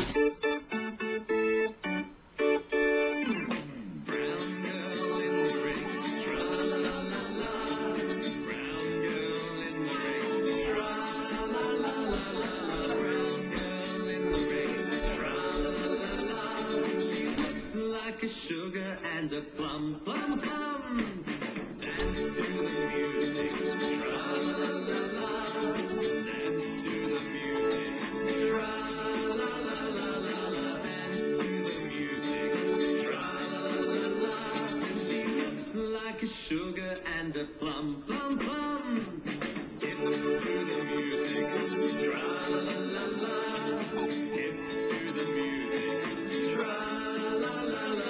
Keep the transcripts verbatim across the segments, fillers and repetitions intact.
Like a sugar and a plum, plum, plum. Dance to the music, tra-la-la-la-la. Dance to the music, tra-la-la-la-la-la. Dance to the music, tra-la-la-la-la. She looks like a sugar and a plum, plum, plum. Skip to the music, tra-la-la-la-la. Skip to the music, tra-la-la-la-la.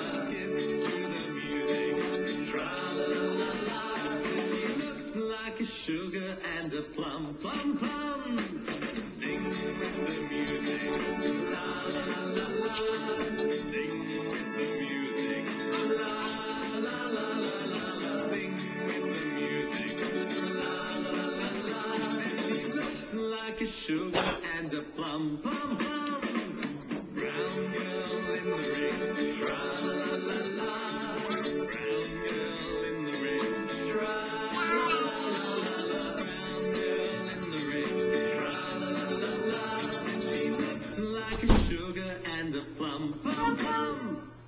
Like a sugar and a plum, plum, plum. Sing with the music, la la la la. Sing with the music, la la la la la. Sing with the music, la la la la. She looks like a sugar and a plum, plum, plum.